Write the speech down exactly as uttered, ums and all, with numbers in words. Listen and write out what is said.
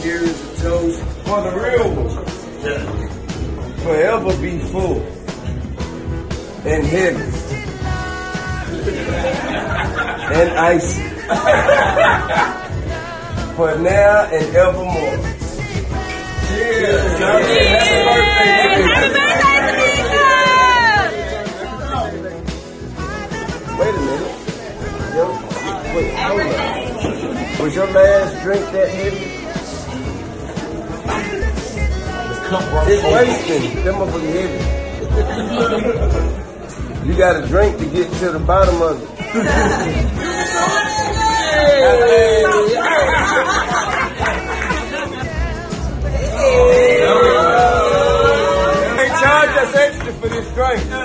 here is a toast for the real one. Forever be full and heavy and icy for now and evermore. Cheers! Happy birthday! Happy birthday! Wait a minute. Yo, wait, hold on. Was your last drink that heavy? It's wasting. Them motherfuckers heavy. You got to drink to get to the bottom of it. They charge us extra for this drink.